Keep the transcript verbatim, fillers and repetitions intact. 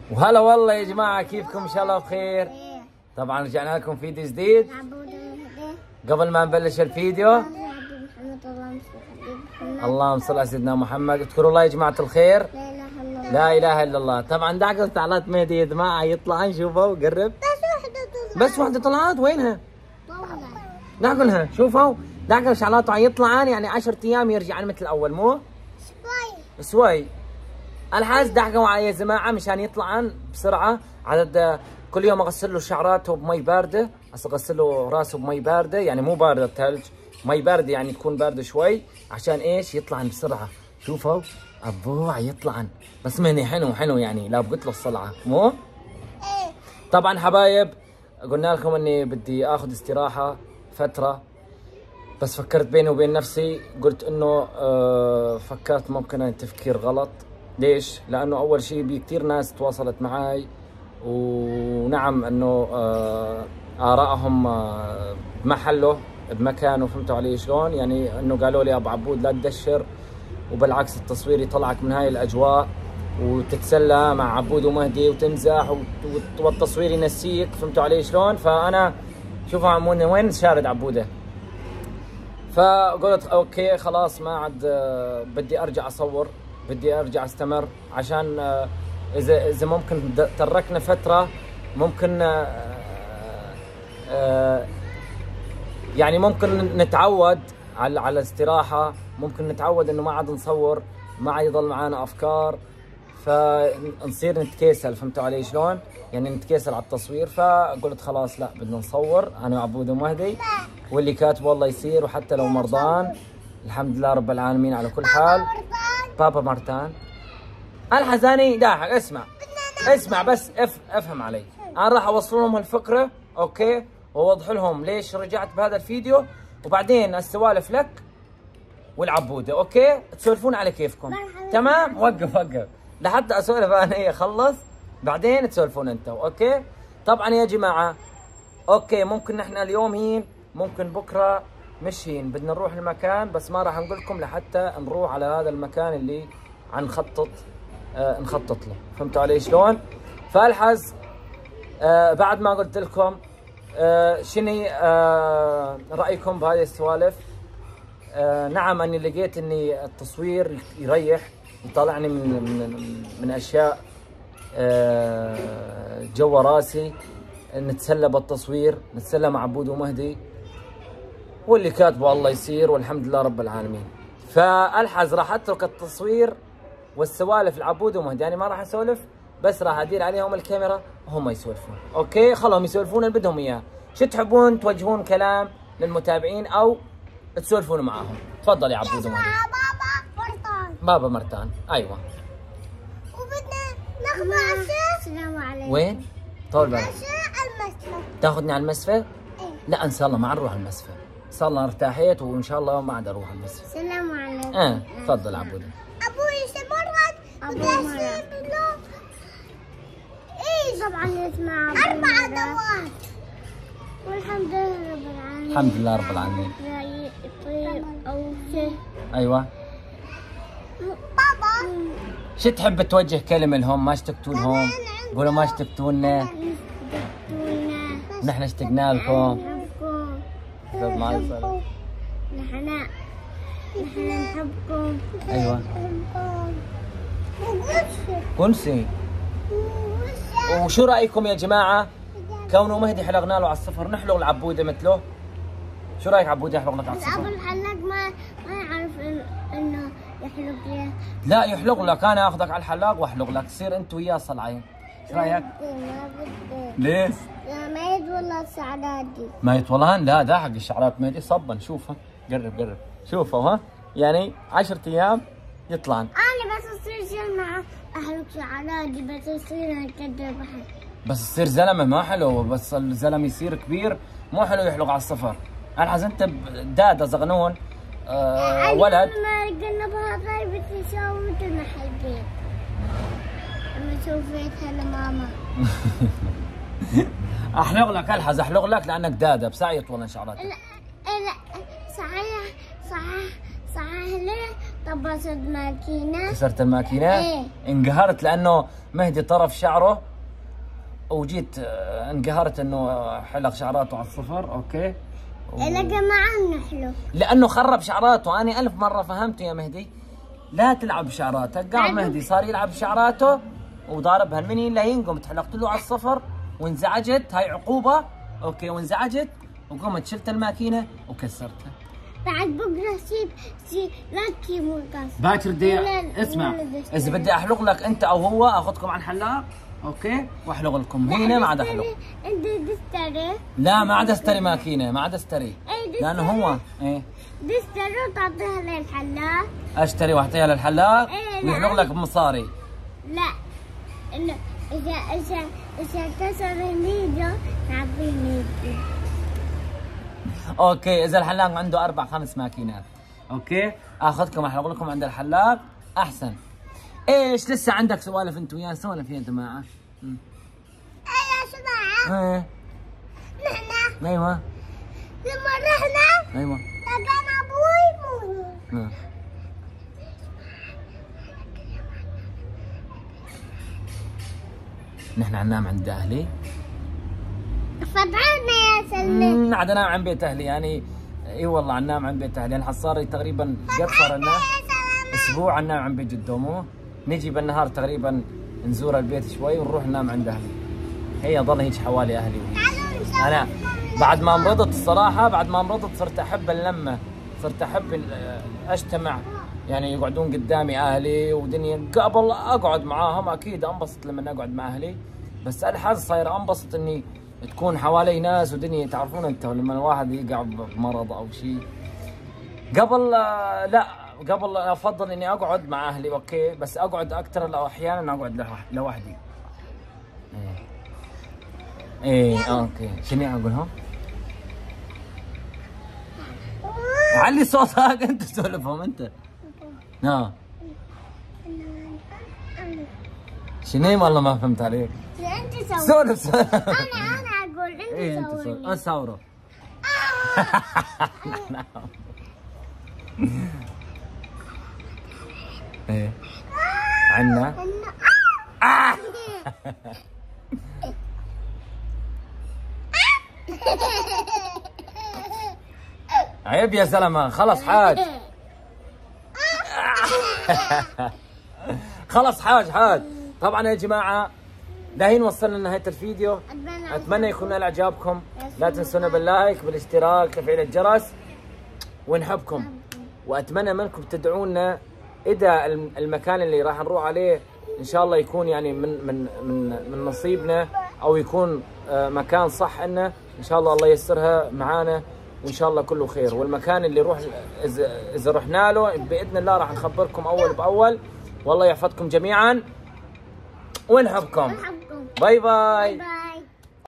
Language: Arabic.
وهلا والله يا جماعة، كيفكم؟ إن شاء الله بخير. طبعا رجعنا لكم فيديو جديد. قبل ما نبلش الفيديو اللهم صل على سيدنا محمد، اذكروا الله يا جماعة الخير. لا إله إلا الله. طبعا دعقل تعالات مهدي يا جماعة يطلع، نشوفوا قرب. بس واحدة طلعت، وينها؟ دعقلها شوفوا، دعقل شعلاته يطلعان يعني عشرة أيام يرجعن مثل الأول، مو؟ شوي شوي. الحاج دعقوا علي يا جماعة مشان يطلعن بسرعة. عدد كل يوم اغسل له شعراته بمي باردة، هسه اغسل له راسه بمي باردة، يعني مو باردة ثلج، مي باردة يعني تكون باردة شوي، عشان ايش؟ يطلعن بسرعة. شوفوا ابوه يطلعن، بس مهني حلو حلو يعني، لا بقتله الصلعة، مو؟ طبعا حبايب قلنا لكم اني بدي اخذ استراحة فترة، بس فكرت بيني وبين نفسي قلت انه آه فكرت ممكن أنا تفكير غلط. ليش؟ لانه اول شيء بي كثير ناس تواصلت معي، ونعم انه آه ارائهم آه بمحله بمكانه، فهمتوا علي شلون؟ يعني انه قالوا لي ابو عبود لا تدشر، وبالعكس التصوير يطلعك من هاي الاجواء وتتسلى مع عبود ومهدي وتمزح والتصوير ينسيك، فهمتوا علي شلون؟ فانا شوفوا عموني وين شارد عبوده. فقلت اوكي خلاص ما عاد بدي ارجع اصور، بدي ارجع استمر، عشان اذا اذا ممكن تركنا فتره ممكن يعني ممكن نتعود على على الاستراحه، ممكن نتعود انه ما عاد نصور، ما عاد يضل معنا افكار، فنصير نتكاسل، فهمتوا علي شلون؟ يعني نتكاسل على التصوير. فقلت خلاص لا بدنا نصور انا وعبود ومهدي، واللي كاتبه الله يصير، وحتى لو مرضان الحمد لله رب العالمين على كل حال. بابا مرتان الحزاني داحك. اسمع اسمع بس اف افهم علي، انا راح اوصل لهم الفكره اوكي، واوضح لهم ليش رجعت بهذا الفيديو، وبعدين السوالف لك والعبوده اوكي، تسولفون على كيفكم. تمام؟ وقف وقف لحتى اسولف انا هي اخلص، بعدين تسولفون انتوا اوكي. طبعا يا جماعه اوكي ممكن نحن اليوم هين، ممكن بكره مش هين، بدنا نروح المكان، بس ما راح نقول لكم لحتى نروح على هذا المكان اللي عنخطط آه نخطط له، فهمتوا علي شلون؟ فالحز آه بعد ما قلت لكم آه شنو آه رايكم بهذه السوالف. آه نعم اني لقيت اني التصوير يريح، يطلعني من من من اشياء آه جوا راسي، نتسلى بالتصوير، نتسلى مع عبود ومهدي، واللي كاتبه الله يصير، والحمد لله رب العالمين. فالحز راح اترك التصوير والسوالف العبود ومهدي، يعني ما راح اسولف، بس راح ادير عليهم الكاميرا وهم يسولفون اوكي. خلهم يسولفون اللي بدهم اياه. شو تحبون توجهون كلام للمتابعين او تسولفون معاهم؟ تفضل يا عبود ومهدي. بابا مرتان. بابا مرتان ايوه. وبدنا ناخذ عشاء. السلام عليكم. وين؟ طول بالك. عشاء المسفى. تاخذني على المسفى؟ ايه. لا ان شاء الله ما نروح المسفى، ان شاء الله ارتاحيت وان شاء الله ما عاد اروح المسفى. السلام عليكم. اه تفضل عبود. ابوي مرات ابوي مرات ايه طبعا يسمع اربع دورات، والحمد لله رب العالمين. الحمد لله رب العالمين. طيب او شيء. ايوه. بابا شو تحب توجه كلمه لهم؟ ما اشتقتوا لهم؟ قولوا ما اشتقتوا لنا، نحن اشتقنا لكم. نحبكم. ما يصير. نحن نحن نحبكم. ايوه. كنسي. وشو رايكم يا جماعه كونه مهدي حلقنا له على الصفر، نحلق العبوده مثله؟ شو رايك عبوده يحلق لك على الصفر؟ ابو الحلاق ما ما يعرف انه يحلق لي. لا يحلق لك، انا اخذك على الحلاق واحلق لك، تصير انت وياه صلعين. ايش رايك؟ ما بدي. ليش؟ لا ما يتولى السعدادي. ما يطولهن؟ لا ده حق الشعرات مهدي صبا. شوفها قرب قرب شوفوا ها، يعني عشرة ايام يطلعن. انا بس اصير زلمه احلق شعراتي، بس اصير كده بحب. بس تصير زلمه ما حلو، بس الزلمه يصير كبير مو حلو يحلق على الصفر. الحز انت داده زغنون آه ولد. ما قلنا بهذا بتساوي مثل ما حبيت. لما شوفيتها لماما. احلق لك الحز، احلق لك لانك داده، بساعة يطول شعراتك. لا لا صحيح صحيح صحيح ليه طبست ماكينة. كسرت الماكينة؟ ايه. انقهرت لأنه مهدي طرف شعره وجيت آه، انقهرت إنه آه، حلق شعراته على الصفر، أوكي؟ و... يا جماعة نحلو. لأنه خرب شعراته، أنا ألف مرة فهمته يا مهدي لا تلعب بشعراتك، قام مهدي صار يلعب بشعراته وضاربها المنين لا ينقم، تحلقت له على الصفر وانزعجت، هاي عقوبة، أوكي، وانزعجت وقمت شلت الماكينة وكسرتها. بعد بكرة سيب سيب لكي مرقص. باكر دي ولا- اسمع، ولا إذا بدي أحلق لك أنت أو هو آخذكم على الحلاق، أوكي، وأحلق لكم هنا ما عاد أحلق. انت دستري. لا ما عاد أشتري ماكينة، ما عاد أشتري، ايه لأنه هو إيه دستري وتعطيها للحلاق. أشتري وأعطيها للحلاق إيه، ويحلق لا. لك بمصاري. لا انه اذا اذا اذا كسر الميدو نعطيه ميدو. اوكي، اذا الحلاق عنده اربع خمس ماكينات، اوكي، اخذكم احلق لكم عند الحلاق احسن. ايش لسه عندك سوالف انت وياه؟ سولف يا جماعه. ايه يا جماعة، ايه نحن ايوه لما رحنا ايوه لقينا ابوي مو آه. نحن عنام عند اهلي. فتحنا يا سلمى. امم عاد انام عند بيت اهلي يعني. اي والله عنام عند بيت اهلي، يعني صار لي تقريبا قد صار لنا اسبوع عنام عند بيت جد امه. نجي بالنهار تقريبا نزور البيت شوي ونروح ننام عند اهلي. هي ضل هيك حوالي اهلي. انا بعد ما مرضت الصراحه، بعد ما مرضت صرت احب اللمه، صرت احب ال- اجتمع، يعني يقعدون قدامي اهلي ودنيا. قبل اقعد معاهم اكيد انبسط لما اقعد مع اهلي، بس الحين صاير انبسط اني تكون حوالي ناس ودنيا. تعرفون انتم لما الواحد يقع بمرض او شيء، قبل آه، لا قبل افضل اني اقعد مع اهلي، اوكي، بس اقعد اكثر لو احيانا اقعد لوح- لوحدي. ايه ايه اوكي، شنو اقولهم؟ علي صوتك انت، سولفهم انت. ها شنو؟ والله ما فهمت عليك. انت سوي. سولف سولف. انا انا اقول انت ايه انت سوي. سولف، اساوروا. ايه عنا آه. عيب يا زلمه، خلص حاج. خلص حاج حاج. طبعا يا جماعه لهين وصلنا لنهايه الفيديو، اتمنى يكون نال اعجابكم. لا تنسونا باللايك بالاشتراك تفعيل الجرس، ونحبكم واتمنى منكم تدعونا اذا المكان اللي راح نروح عليه ان شاء الله يكون يعني من من من من نصيبنا، او يكون مكان صح لنا ان شاء الله. الله ييسرها معانا وان شاء الله كله خير. والمكان اللي روح اذا اذا رحنا له باذن الله راح نخبركم اول باول. والله يحفظكم جميعا ونحبكم. باي باي.